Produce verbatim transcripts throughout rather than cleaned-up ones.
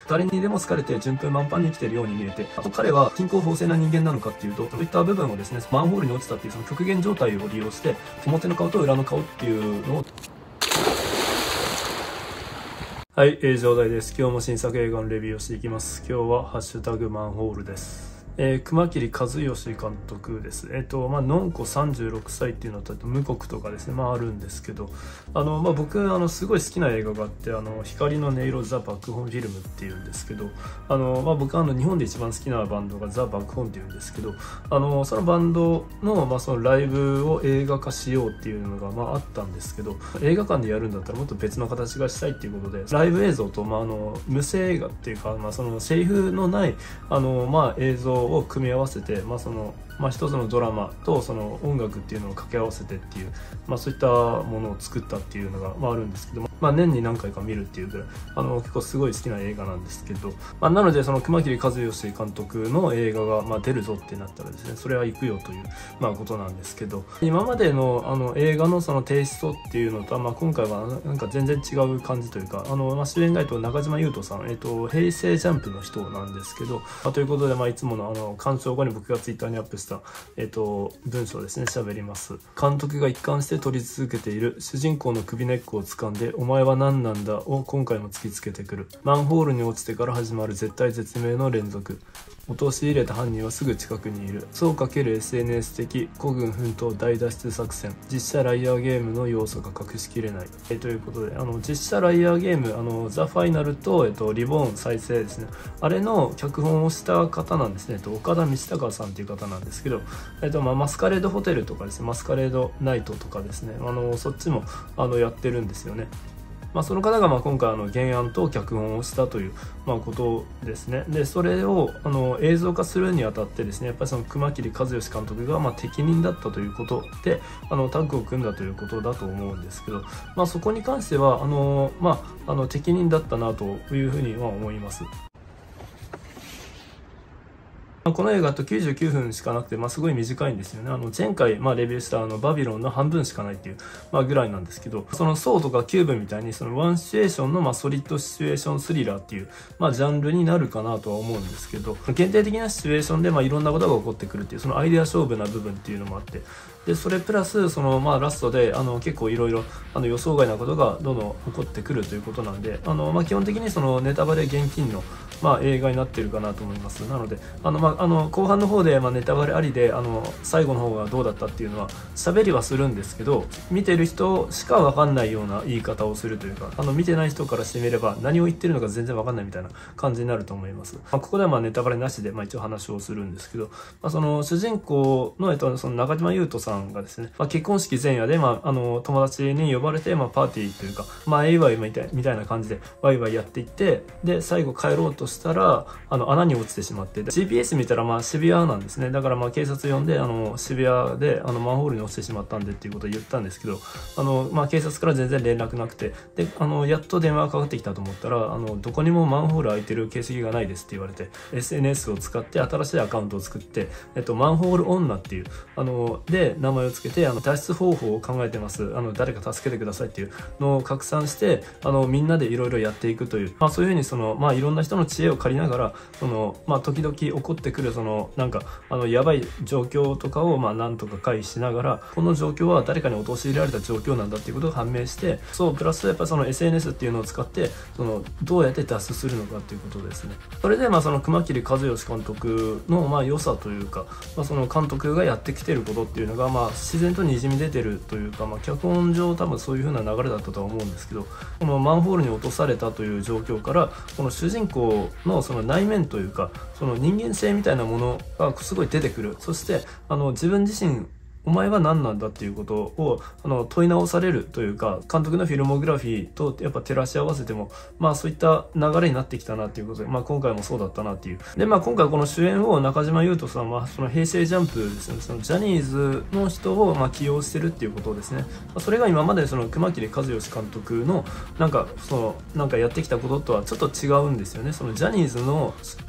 誰にでも好かれて順風満帆に生きてるように見えて、あと彼は貧困法制な人間なのかっていうと、そういった部分をですね、マンホールに落ちたっていうその極限状態を利用して、表の顔と裏の顔っていうのを、はい、えー、上代です。今日も新作映画のレビューをしていきます。今日はハッシュタグマンホールです。えー、熊切和義監督です。えっ、ー、と、まあ、のんこさんじゅうろくさいっていうのと、無国とかですね、まあ、あるんですけど、あの、まあ、僕、あの、すごい好きな映画があって、あの、光の音色ザ・爆本フィルムっていうんですけど、あの、まあ、僕、あの、日本で一番好きなバンドがザ・爆本っていうんですけど、あの、そのバンドの、まあ、そのライブを映画化しようっていうのが、まあ、あったんですけど、映画館でやるんだったらもっと別の形がしたいっていうことで、ライブ映像と、まあ、あの、無声映画っていうか、まあ、その、セリフのない、あの、まあ、映像を組み合わせて、まあそのまあ、一つのドラマとその音楽っていうのを掛け合わせてっていう、まあ、そういったものを作ったっていうのが、まあ、あるんですけども、まあ、年に何回か見るっていうぐらいあの結構すごい好きな映画なんですけど、まあ、なのでその熊切和義監督の映画がまあ出るぞってなったらですね、それは行くよという、まあ、ことなんですけど、今までのあの映画のそのテイストっていうのとは、まあ、今回はなんか全然違う感じというか、あの、まあ、主演が中島裕翔さん、えっと、平成ジャンプの人なんですけど、まあ、ということで、まあ、いつものあの鑑賞後に僕がツイッターにアップしたえっと、文章ですね、喋ります。監督が一貫して撮り続けている主人公の首根っこを掴んで、お前は何なんだを今回も突きつけてくる。マンホールに落ちてから始まる絶対絶命の連続。陥れた犯人はすぐ近くにいる。そうかける エスエヌエス 的孤軍奮闘大脱出作戦。実写ライアーゲームの要素が隠しきれない。えということで、あの、実写ライアーゲーム、あの、ザ・ファイナルと、えっと、リボーン再生ですね。あれの脚本をした方なんですね。えっと、岡田道隆さんという方なんですけど、えっと、まあ、マスカレードホテルとかですね、マスカレードナイトとかですね、あの、そっちも、あの、やってるんですよね。まあ、その方がまあ今回あの原案と脚本をしたというまあことですね。で、それをあの映像化するにあたってですね、やっぱりその熊切和義監督がまあ適任だったということで、あのタッグを組んだということだと思うんですけど、まあそこに関してはあのまああの適任だったなというふうには思います。この映画ときゅうじゅうきゅうふんしかなくて、まあ、すごい短いんですよね。あの、前回、まあ、レビューしたあの、バビロンの半分しかないっていう、まあ、ぐらいなんですけど、その、ソーとかキューブみたいに、その、ワンシチュエーションの、まあ、ソリッドシチュエーションスリラーっていう、まあ、ジャンルになるかなとは思うんですけど、限定的なシチュエーションで、まあ、いろんなことが起こってくるっていう、そのアイデア勝負な部分っていうのもあって、で、それプラス、その、まあ、ラストで、あの、結構いろいろ、あの、予想外なことがどんどん起こってくるということなんで、あの、まあ、基本的にその、ネタバレ厳禁の、まあ、映画になってるかなと思います。なので、あの、まあ、あの、後半の方で、まあ、ネタバレありで、あの、最後の方がどうだったっていうのは、喋りはするんですけど、見てる人しかわかんないような言い方をするというか、あの、見てない人からしてみれば、何を言ってるのか全然わかんないみたいな感じになると思います。まあ、ここではまあ、ネタバレなしで、まあ、一応話をするんですけど、まあ、その、主人公の、えっと、その中島裕翔さんがですね、まあ、結婚式前夜で、まあ、あの、友達に呼ばれて、まあ、パーティーというか、まあ、えいわいみたいみたいな感じで、ワイワイやっていって、で、最後帰ろうとしたら、あの、穴に落ちてしまって、ジーピーエス 見たら、まあ、渋谷なんですね。だから、まあ、警察呼んで、あの、渋谷で、あの、マンホールに落ちてしまったんでっていうことを言ったんですけど、あの、まあ、警察から全然連絡なくて、で、あの、やっと電話がかかってきたと思ったら、あの、どこにもマンホール開いてる形跡がないですって言われて、エスエヌエス を使って新しいアカウントを作って、えっと、マンホール女っていう、あの、で、名前をつけて、あの、脱出方法を考えてます。あの、誰か助けてくださいっていうのを拡散して、あの、みんなでいろいろやっていくという、まあ、そういうふうに、その、まあ、いろんな人の知恵を借りながら、その、まあ、時々起こってくる、その、なんか、あの、やばい状況とかを、まあ、なんとか回避しながら、この状況は誰かに陥れられた状況なんだっていうことが判明して、そう、プラス、やっぱその エスエヌエス っていうのを使って、その、どうやって脱出するのかっていうことですね。それで、まあ、その、熊切和義監督の、まあ、良さというか、まあ、その監督がやってきてることっていうのが、まあ、自然と滲み出てるというか、まあ、脚本上多分そういう風な流れだったとは思うんですけど、このマンホールに落とされたという状況から、この主人公のその内面というか、その人間性みたいなものがすごい出てくる。そして、あの、自分自身、お前は何なんだっていうことをあの問い直されるというか、監督のフィルモグラフィーとやっぱ照らし合わせても、まあそういった流れになってきたなっていうことで、まあ今回もそうだったなっていう。で、まあ今回この主演を中島裕翔さんは、その平成ジャンプですね、そのジャニーズの人をまあ起用してるっていうことですね。それが今までその熊切和義監督のなんかそのなんかやってきたこととはちょっと違うんですよね。そのジャニーズの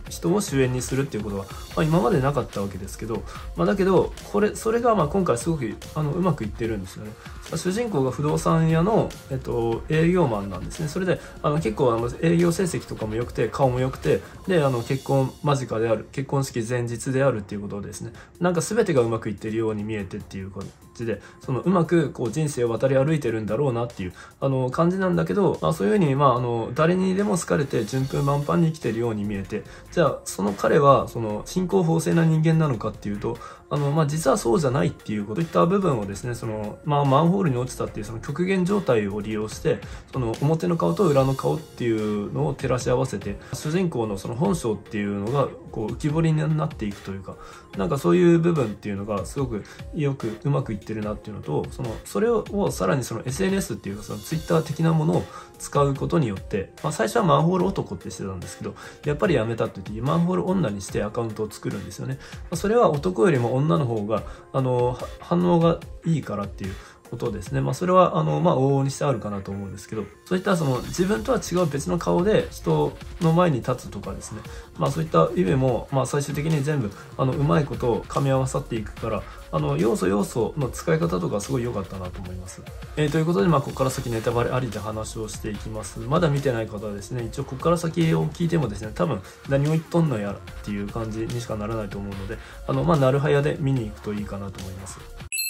人を主演にするっていうことは、まあ、今までなかったわけですけど、まあ、だけどこれそれがまあ今回すごくあのうまくいってるんですよね。主人公が不動産屋の、えっと、営業マンなんですね。それであの結構あの営業成績とかも良くて顔も良くて、であの結婚間近である、結婚式前日であるっていうことをですね、なんか全てがうまくいってるように見えてっていう感じで、そのうまくこう人生を渡り歩いてるんだろうなっていうあの感じなんだけど、まあ、そういうふうに、まあ、あの誰にでも好かれて順風満帆に生きてるように見えて、じゃあその彼はその信仰法制な人間なのかっていうと、あの、まあ、実はそうじゃないっていうこと、そういった部分をですね、その、まあ、マンホールに落ちたっていうその極限状態を利用して、その表の顔と裏の顔っていうのを照らし合わせて、主人公のその本性っていうのがこう浮き彫りになっていくというか、なんかそういう部分っていうのがすごくよくうまくいってるなっていうのと、そのそれをさらにその エスエヌエス っていうかその Twitter 的なものを使うことによって、まあ、最初はマンホール男ってしてたんですけど、やっぱりやめたって言ってマンホール女にしてアカウントを作るんですよね。まあ、それは男よりも女の方があの反応がいいからっていうことですね。まあそれはあのまあ往々にしてあるかなと思うんですけど、そういったその自分とは違う別の顔で人の前に立つとかですね、まあそういった意味もまあ最終的に全部あのうまいことを噛み合わさっていくから、あの要素要素の使い方とかすごい良かったなと思います。えー、ということで、まあここから先ネタバレありで話をしていきます。まだ見てない方はですね、一応ここから先を聞いてもですね、多分何を言っとんのやらっていう感じにしかならないと思うので、あのまあなるはやで見に行くといいかなと思います。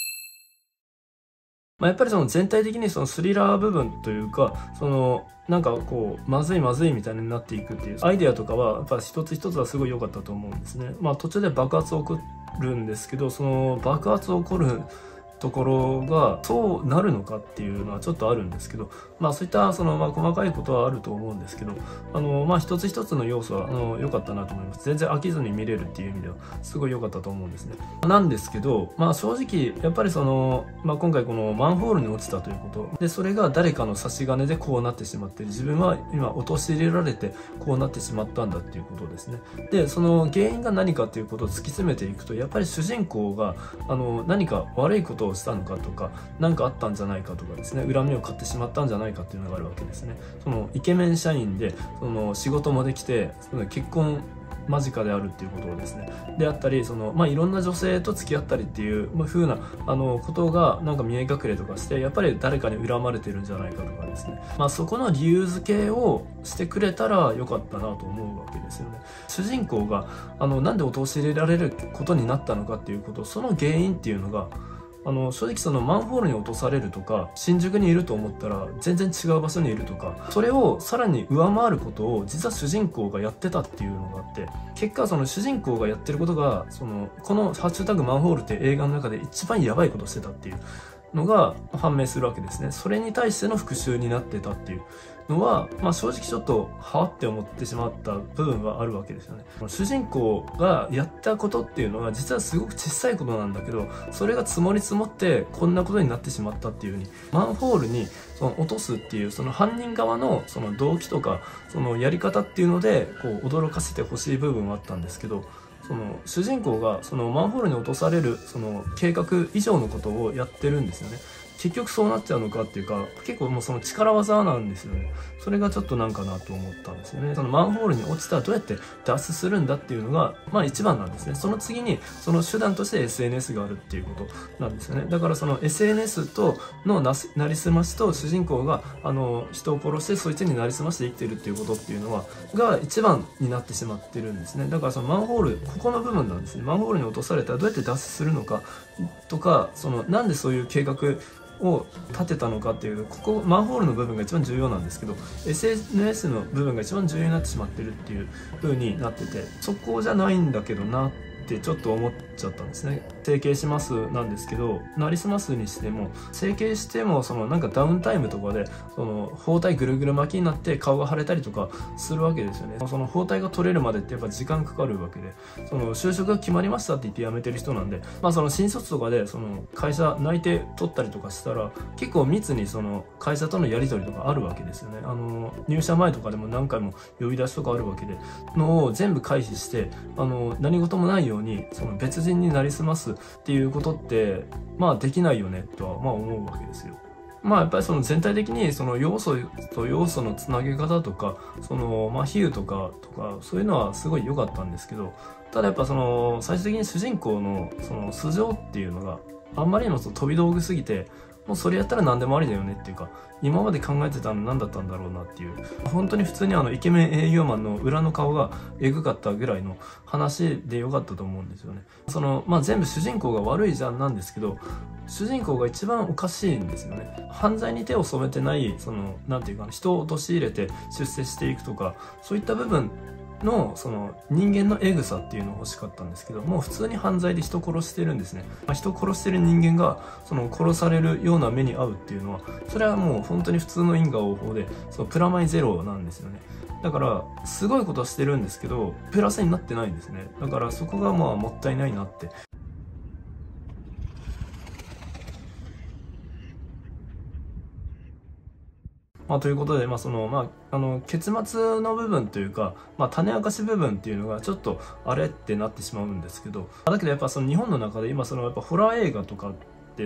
まあ、やっぱりその全体的にそのスリラー部分というか、そのなんかこうまずいまずいみたいになっていくっていうアイデアとかはやっぱ一つ一つはすごい良かったと思うんですね。まあ途中で爆発起こるんですけど、その爆発起こるところがそうなるのかっていうのはちょっとあるんですけど、まあそういったそのまあ細かいことはあると思うんですけど、あのまあ一つ一つの要素はあの良かったなと思います。全然飽きずに見れるっていう意味ではすごい良かったと思うんですね。なんですけど、まあ正直やっぱりその、まあ、今回このマンホールに落ちたということで、それが誰かの差し金でこうなってしまってる、自分は今陥れられてこうなってしまったんだっていうことですね。でその原因が何かっていうことを突き詰めていくと、やっぱり主人公があの何か悪いことをしたのかとか、何かあったんじゃないかとかですね、恨みを買ってしまったんじゃないかっていうのがあるわけですね。そのイケメン社員でその仕事もできて、その結婚間近であるっていうことをですね、であったり、そのまあいろんな女性と付き合ったりっていう風なあのことがなんか見え隠れとかして、やっぱり誰かに恨まれてるんじゃないかとかですね、まあそこの理由付けをしてくれたらよかったなと思うわけですよね。主人公があのなんで陥れられることになったのかっていうこと、その原因っていうのがあの正直そのマンホールに落とされるとか、新宿にいると思ったら全然違う場所にいるとか、それをさらに上回ることを実は主人公がやってたっていうのがあって、結果その主人公がやってることがそのこの「ハッシュタグマンホール」っていう映画の中で一番やばいことしてたっていうのが判明するわけですね。それに対しての復讐になってたっていうのは、まあ、正直ちょっとはあって思ってしまった部分はあるわけですよね。主人公がやったことっていうのは実はすごく小さいことなんだけど、それが積もり積もってこんなことになってしまったっていうふうに、マンホールにその落とすっていうその犯人側のその動機とかそのやり方っていうのでこう驚かせてほしい部分はあったんですけど、その主人公がそのマンホールに落とされるその計画以上のことをやってるんですよね。結局そうなっちゃうのかっていうか、結構もうその力技なんですよね。それがちょっとなんかなと思ったんですよね。そのマンホールに落ちたらどうやって脱出するんだっていうのがまあ一番なんですね。その次にその手段として エスエヌエス があるっていうことなんですよね。だからその エスエヌエス とのなすなりすましと主人公があの人を殺してそいつになりすまして生きてるっていうことっていうのはが一番になってしまってるんですね。だからそのマンホール、ここの部分なんですね。マンホールに落とされたらどうやって脱出するのかとか、そのなんでそういう計画を立てたのかっていう、ここマンホールの部分が一番重要なんですけど、 エスエヌエス の部分が一番重要になってしまってるっていう風になってて、そこじゃないんだけどなってちょっと思っちゃったんですね。整形しますなんですけど、なりすますにしても整形してもそのなんかダウンタイムとかでその包帯ぐるぐる巻きになって顔が腫れたりとかするわけですよね。その包帯が取れるまでってやっぱ時間かかるわけで、その就職が決まりましたって言って辞めてる人なんで、まあその新卒とかでその会社内定取ったりとかしたら結構密にその会社とのやり取りとかあるわけですよね。あの入社前とかでも何回も呼び出しとかあるわけでのを全部回避して、あの何事もないようにその別人になりすますっていうことってまあできないよねとはまあ思うわけですよ。 まあやっぱりその全体的にその要素と要素のつなげ方とか、そのまあ比喩とかとかそういうのはすごい良かったんですけど、ただやっぱその最終的に主人公のその素性っていうのがあんまりにもその飛び道具すぎて、もうそれやったら何でもありだよねっていうか、今まで考えてたの何だったんだろうなっていう、本当に普通にあのイケメン営業マンの裏の顔がエグかったぐらいの話で良かったと思うんですよね。そのまあ全部主人公が悪いじゃんなんですけど、主人公が一番おかしいんですよね。犯罪に手を染めてない、そのなんていうかな、人を陥れて出世していくとか、そういった部分のその人間のエグさっていうのが欲しかったんですけど、もう普通に犯罪で人殺してるんですね。まあ、人殺してる人間がその殺されるような目に遭うっていうのは、それはもう本当に普通の因果応報で、そのプラマイゼロなんですよね。だからすごいことしてるんですけどプラスになってないんですね。だからそこがまあもったいないなって。まあ、ということで、まあ、その、まあ、あの、結末の部分というか、まあ、種明かし部分っていうのがちょっと、あれってなってしまうんですけど、だけどやっぱその日本の中で今、そのやっぱホラー映画とかって、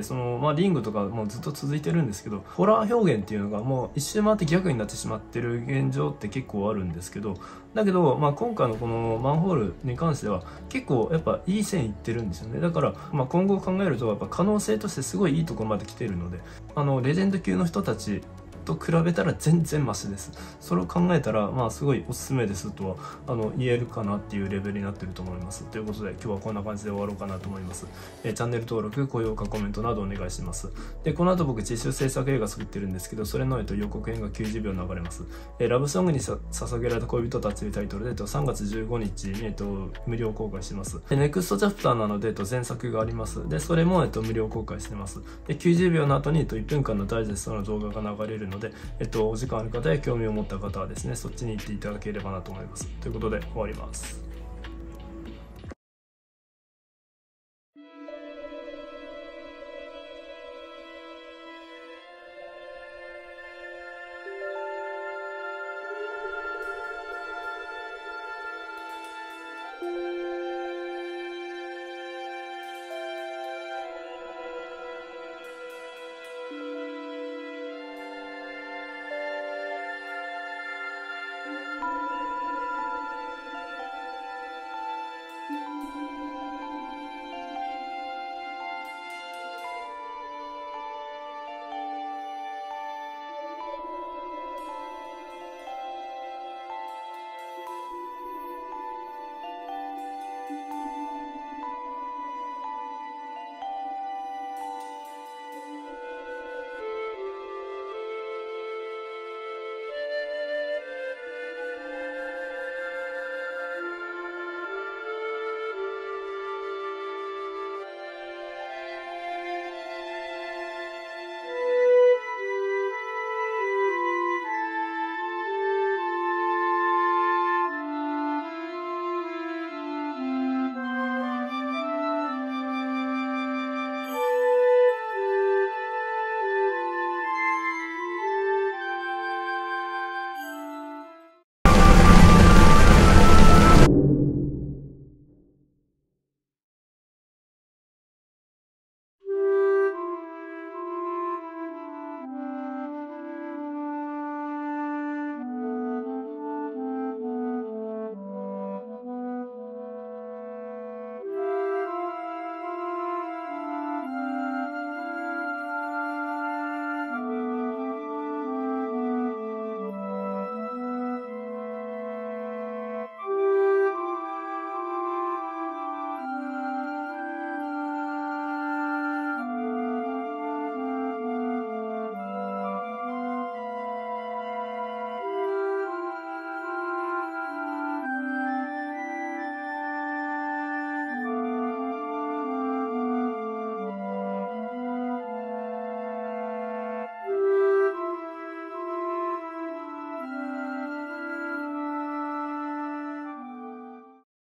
その、まあ、リングとかもうずっと続いてるんですけど、ホラー表現っていうのがもう一周回って逆になってしまってる現状って結構あるんですけど、だけど、まあ、今回のこのマンホールに関しては、結構やっぱいい線いってるんですよね。だから、まあ、今後考えると、やっぱ可能性としてすごいいいところまで来てるので、あの、レジェンド級の人たち、と比べたら全然マシです。それを考えたら、まあすごいおすすめですとはあの言えるかなっていうレベルになってると思います。ということで今日はこんな感じで終わろうかなと思います。えー、チャンネル登録、高評価、コメントなどお願いします。で、この後僕自主制作映画作ってるんですけど、それの、えっと、予告編がきゅうじゅうびょう流れます。えー、ラブソングにさ捧げられた恋人たちというタイトルで、えっと、さんがつじゅうごにちに、えっと、無料公開します。で、ネクストチャプターなので、えっと、前作があります。で、それも、えっと、無料公開してます。で、きゅうじゅうびょうの後に、えっと、いっぷんかんのダイジェストの動画が流れるので、えっと、お時間ある方や興味を持った方はですね、そっちに行っていただければなと思います。ということで終わります。